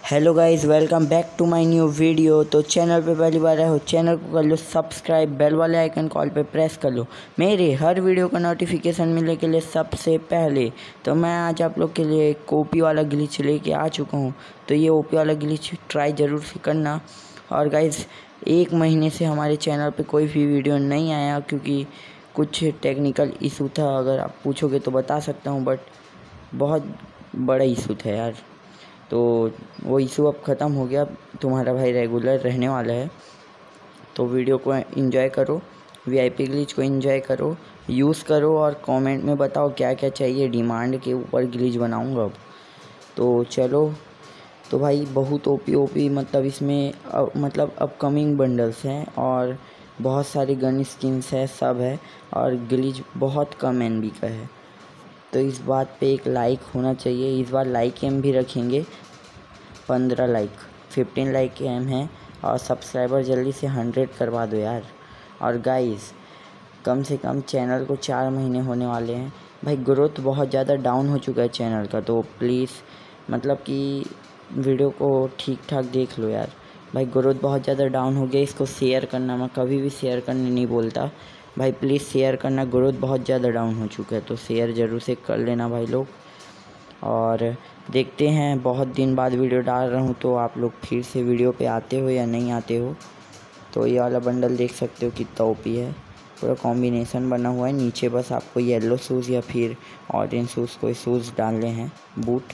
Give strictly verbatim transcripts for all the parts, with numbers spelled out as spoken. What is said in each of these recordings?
Hello guys, welcome back to my new video. तो channel पे पहली बार आए हो, चैनल को कर लो सब्सक्राइब, बेल वाले आइकन कॉल पे प्रेस कर लो मेरे हर वीडियो का नोटिफिकेशन मिलने के लिए सबसे पहले। तो मैं आज आप लोग के लिए एक ओपी वाला ग्लिच लेके आ चुका हूँ। तो ये ओपी वाला ग्लिच ट्राई ज़रूर से करना। और गाइस, एक महीने से हमारे चैनल पे कोई भी वीडियो नहीं आया क्योंकि कुछ टेक्निकल इशू था। अगर आप पूछोगे तो बता सकता हूँ, बट बहुत बड़ा इशू था यार। तो वो इशू अब ख़त्म हो गया, तुम्हारा भाई रेगुलर रहने वाला है। तो वीडियो को एंजॉय करो, वीआईपी ग्लिच को एंजॉय करो, यूज़ करो और कमेंट में बताओ क्या क्या चाहिए। डिमांड के ऊपर ग्लिच बनाऊंगा अब। तो चलो, तो भाई बहुत ओपी ओपी मतलब इसमें अ, मतलब अपकमिंग बंडल्स हैं और बहुत सारी गन स्किन्स है, सब है। और ग्लिच बहुत कम एनबी का है। तो इस बात पे एक लाइक होना चाहिए। इस बार लाइक एम भी रखेंगे, पंद्रह लाइक, फिफ्टीन लाइक के एम है। और सब्सक्राइबर जल्दी से हंड्रेड करवा दो यार। और गाइस, कम से कम चैनल को चार महीने होने वाले हैं भाई। ग्रोथ बहुत ज़्यादा डाउन हो चुका है चैनल का। तो प्लीज़ मतलब कि वीडियो को ठीक ठाक देख लो यार भाई। ग्रोथ बहुत ज़्यादा डाउन हो गया। इसको शेयर करना, मैं कभी भी शेयर करने नहीं बोलता भाई, प्लीज़ शेयर करना। ग्रोथ बहुत ज़्यादा डाउन हो चुका है, तो शेयर ज़रूर से कर लेना भाई लोग। और देखते हैं, बहुत दिन बाद वीडियो डाल रहा हूँ, तो आप लोग फिर से वीडियो पे आते हो या नहीं आते हो। तो ये वाला बंडल देख सकते हो कितना ओपी है। पूरा कॉम्बिनेशन बना हुआ है। नीचे बस आपको येलो शूज़ या फिर ऑरेंज शूज़, कोई शूज़ डालने हैं, बूट।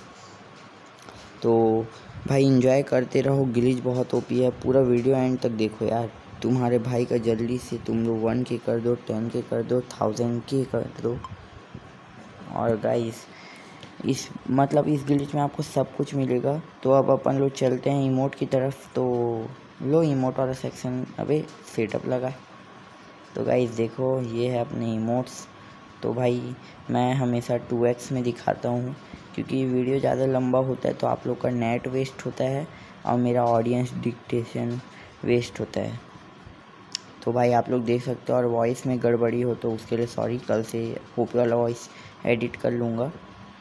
तो भाई इंजॉय करते रहो। ग्लिच बहुत ओपी है। पूरा वीडियो एंड तक देखो यार। तुम्हारे भाई का जल्दी से तुम लोग वन के कर दो, टेन के कर दो, थाउजेंड के कर दो। और गाइस, इस मतलब इस ग्लिच में आपको सब कुछ मिलेगा। तो अब अपन लोग चलते हैं इमोट की तरफ। तो लो इमोट वाला सेक्शन, अबे सेटअप लगा। तो गाइस देखो, ये है अपने इमोट्स। तो भाई मैं हमेशा टू एक्स में दिखाता हूँ क्योंकि वीडियो ज़्यादा लंबा होता है तो आप लोग का नेट वेस्ट होता है और मेरा ऑडियंस डिक्टेशन वेस्ट होता है। तो भाई आप लोग देख सकते हो। और वॉइस में गड़बड़ी हो तो उसके लिए सॉरी, कल से ओपी वाला वॉइस एडिट कर लूँगा।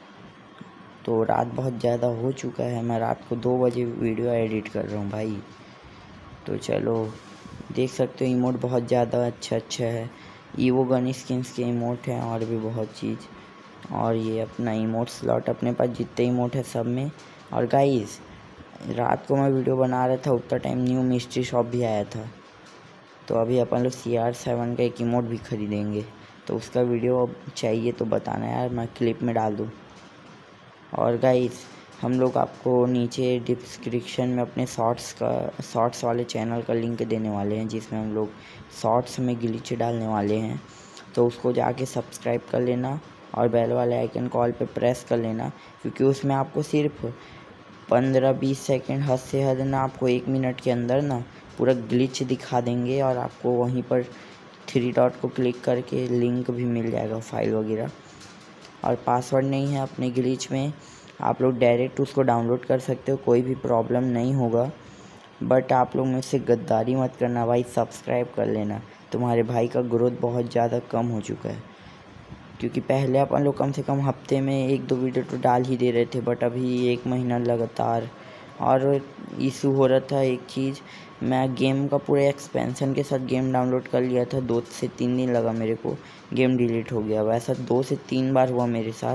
तो रात बहुत ज़्यादा हो चुका है, मैं रात को दो बजे वीडियो एडिट कर रहा हूँ भाई। तो चलो, देख सकते हो इमोट बहुत ज़्यादा अच्छा अच्छा है। ईवो गन स्किन्स के इमोट हैं और भी बहुत चीज़। और ये अपना इमोट स्लॉट, अपने पास जितने इमोट है सब में। और गाइस, रात को मैं वीडियो बना रहा था उतना टाइम न्यू मिस्ट्री शॉप भी आया था। तो अभी अपन लोग सी आर सेवन का एक इमोट भी खरीदेंगे। तो उसका वीडियो अब चाहिए तो बताना यार, मैं क्लिप में डाल दूँ। और गाइस, हम लोग आपको नीचे डिस्क्रिप्शन में अपने शॉर्ट्स का शॉर्ट्स वाले चैनल का लिंक देने वाले हैं, जिसमें हम लोग शॉर्ट्स में ग्लिच डालने वाले हैं। तो उसको जाके सब्सक्राइब कर लेना और बेल वाले आइकन कॉल पे प्रेस कर लेना, क्योंकि उसमें आपको सिर्फ पंद्रह बीस सेकंड, हद से हद ना आपको एक मिनट के अंदर ना पूरा ग्लिच दिखा देंगे। और आपको वहीं पर थ्री डॉट को क्लिक करके लिंक भी मिल जाएगा, फाइल वगैरह। और पासवर्ड नहीं है अपने ग्लिच में, आप लोग डायरेक्ट उसको डाउनलोड कर सकते हो, कोई भी प्रॉब्लम नहीं होगा। बट आप लोग मुझसे गद्दारी मत करना भाई, सब्सक्राइब कर लेना। तुम्हारे भाई का ग्रोथ बहुत ज़्यादा कम हो चुका है, क्योंकि पहले अपन लोग कम से कम हफ्ते में एक दो वीडियो तो डाल ही दे रहे थे, बट अभी एक महीना लगातार। और इशू हो रहा था एक चीज़, मैं गेम का पूरे एक्सपेंशन के साथ गेम डाउनलोड कर लिया था। दो से तीन दिन लगा मेरे को, गेम डिलीट हो गया। वैसा दो से तीन बार हुआ मेरे साथ।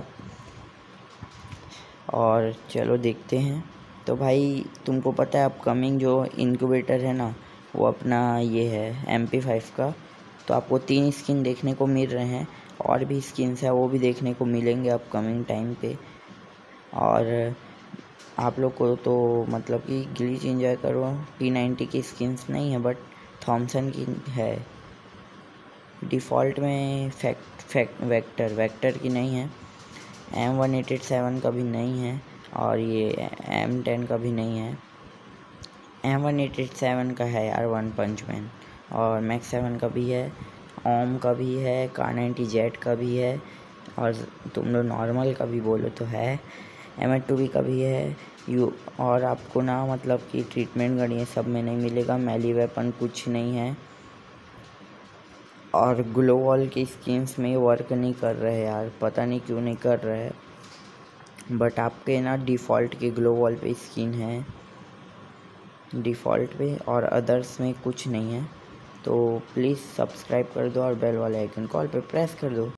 और चलो देखते हैं। तो भाई तुमको पता है अपकमिंग जो इनक्यूबेटर है ना, वो अपना ये है एम पी फाइव का। तो आपको तीन स्किन देखने को मिल रहे हैं, और भी स्किन्स है वो भी देखने को मिलेंगे अपकमिंग टाइम पे। और आप लोग को तो मतलब कि ग्लिच एंजॉय करो। पी नाइन्टी की स्किन्स नहीं है, बट थॉमसन की है। डिफ़ॉल्ट में फैक्ट फैक्ट वेक्टर वेक्टर की नहीं है। M one eight eight seven का भी नहीं है, और ये एम टेन का भी नहीं है। M one eight eight seven का है यार वन पंच मैन, और मैक्स सेवन का भी है, ओम का भी है, कार नाइन्टी जेड का भी है, और तुम लोग नॉर्मल का भी बोलो तो है, एम एट टू बी का भी है। यू और आपको ना मतलब कि ट्रीटमेंट गन ये सब में नहीं मिलेगा। मैली वेपन कुछ नहीं है। और ग्लो वॉल की स्किन्स में वर्क नहीं कर रहे यार, पता नहीं क्यों नहीं कर रहे। बट आपके ना डिफ़ॉल्ट के ग्लो वॉल पे स्किन है। डिफ़ॉल्ट पे, और अदर्स में कुछ नहीं है। तो प्लीज़ सब्सक्राइब कर दो और बेल वाले आइकन कॉल पे प्रेस कर दो।